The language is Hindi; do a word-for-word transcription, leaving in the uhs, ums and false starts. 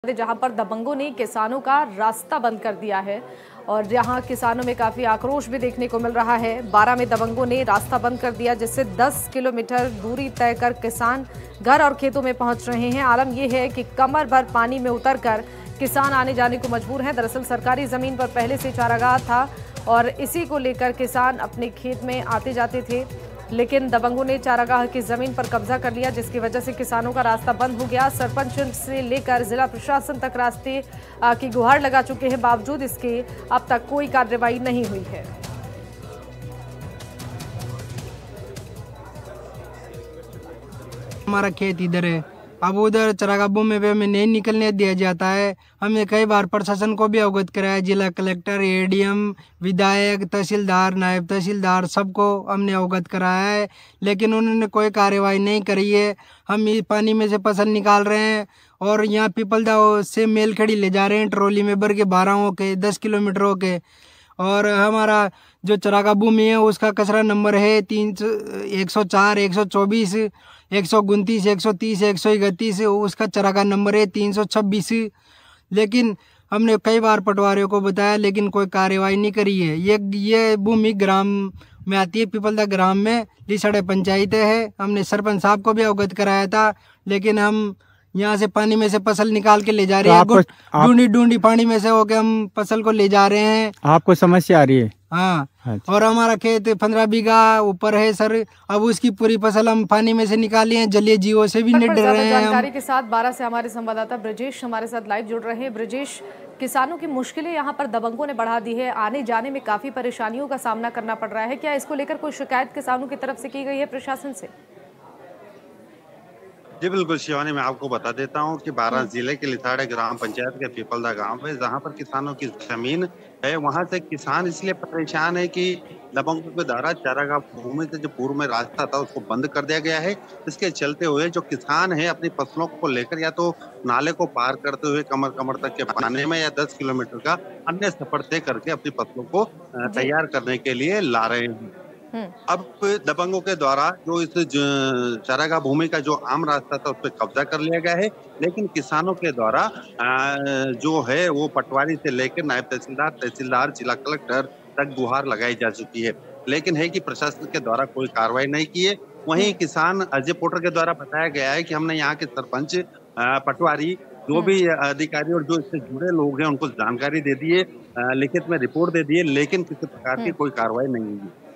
जहां पर दबंगों ने किसानों का रास्ता बंद कर दिया है और जहां किसानों में काफी आक्रोश भी देखने को मिल रहा है। बारह में दबंगों ने रास्ता बंद कर दिया, जिससे दस किलोमीटर दूरी तय कर किसान घर और खेतों में पहुंच रहे हैं। आलम यह है कि कमर भर पानी में उतरकर किसान आने जाने को मजबूर हैं। दरअसल सरकारी जमीन पर पहले से चारागाह था और इसी को लेकर किसान अपने खेत में आते जाते थे, लेकिन दबंगों ने चारागाह की जमीन पर कब्जा कर लिया, जिसकी वजह से किसानों का रास्ता बंद हो गया। सरपंच से लेकर जिला प्रशासन तक रास्ते की गुहार लगा चुके हैं, बावजूद इसके अब तक कोई कार्रवाई नहीं हुई है। हमारा खेत इधर है, अब उधर चरागाह में भी हमें नहीं निकलने दिया जाता है। हमने कई बार प्रशासन को भी अवगत कराया, जिला कलेक्टर, एडीएम, विधायक, तहसीलदार, नायब तहसीलदार, सबको हमने अवगत कराया है, लेकिन उन्होंने कोई कार्रवाई नहीं करी है। हम इस पानी में से फसल निकाल रहे हैं और यहाँ पीपलदा से मेलखड़ी ले जा रहे हैं ट्रॉली में भर के, बारह के दस किलोमीटरों के। और हमारा जो चरागाह भूमि है उसका कचरा नंबर है तीन सौ एक सौ चार एक सौ चौबीस एक सौ उनतीस एक सौ तीस एक सौ इकतीस, उसका चरागाह नंबर है तीन सौ छब्बीस। लेकिन हमने कई बार पटवारियों को बताया, लेकिन कोई कार्रवाई नहीं करी है। ये ये भूमि ग्राम में आती है, पीपलदा ग्राम में लिसड़े पंचायत है। हमने सरपंच साहब को भी अवगत कराया था, लेकिन हम यहाँ से पानी में से फसल निकाल के ले जा रहे तो हैं। ढूंढी ढूंढी पानी में से होके हम फसल को ले जा रहे हैं। आपको समस्या आ रही है? हाँ, अच्छा। और हमारा खेत पंद्रह बीघा ऊपर है सर। अब उसकी पूरी फसल हम पानी में से निकाली है, जलीय जीवों से भी निडर रहे हैं। जानकारी के साथ बारह से हमारे संवाददाता ब्रजेश हमारे साथ लाइव जुड़ रहे हैं। ब्रजेश, किसानों की मुश्किलें यहाँ पर दबंगों ने बढ़ा दी है, आने जाने में काफी परेशानियों का सामना करना पड़ रहा है। क्या इसको लेकर कोई शिकायत किसानों की तरफ से की गई है प्रशासन से? जी बिल्कुल शिवानी, मैं आपको बता देता हूं कि बारां जिले के लिसाड़े ग्राम पंचायत के पीपलदा गांव है, जहां पर किसानों की जमीन है। वहां से किसान इसलिए परेशान है कि दबंगों के द्वारा चारागाह भूमि से जो पूर्व में रास्ता था उसको बंद कर दिया गया है। इसके चलते हुए जो किसान है अपनी फसलों को लेकर या तो नाले को पार करते हुए कमर कमर तक के पानी में या दस किलोमीटर का अन्य सफर तय करके अपनी फसलों को तैयार करने के लिए ला रहे हैं। अब दबंगों के द्वारा जो इस चारागाह भूमि का जो आम रास्ता था उस पर कब्जा कर लिया गया है, लेकिन किसानों के द्वारा जो है वो पटवारी से लेकर नायब तहसीलदार, तहसीलदार, जिला कलेक्टर तक गुहार लगाई जा चुकी है, लेकिन है कि प्रशासन के द्वारा कोई कार्रवाई नहीं की है। वहीं किसान अजय पोटर के द्वारा बताया गया है कि हमने यहाँ के सरपंच, पटवारी, जो भी अधिकारी और जो इससे जुड़े लोग हैं उनको जानकारी दे दी है, लिखित में रिपोर्ट दे दी है, लेकिन किसी प्रकार की कोई कार्रवाई नहीं हुई।